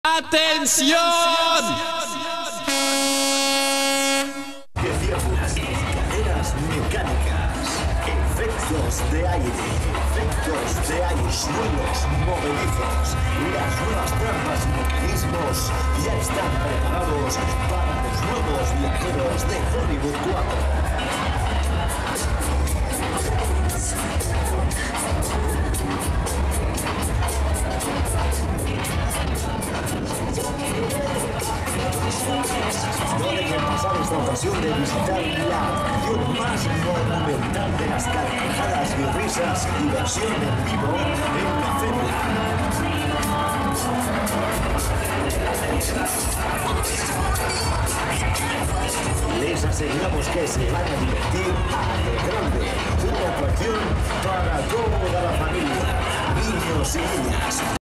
¡Atención! Cadenas mecánicas, efectos de aire, suelos movedizos. Las nuevas trampas y mecanismos ya están preparados para los nuevos viajeros de Hollywood 4. No dejen pasar esta ocasión de visitar la atracción más monumental de las carcajadas y risas y diversión en vivo en la feria. Les aseguramos que se van a divertir a lo grande. Una atracción para toda la familia, niños y niñas.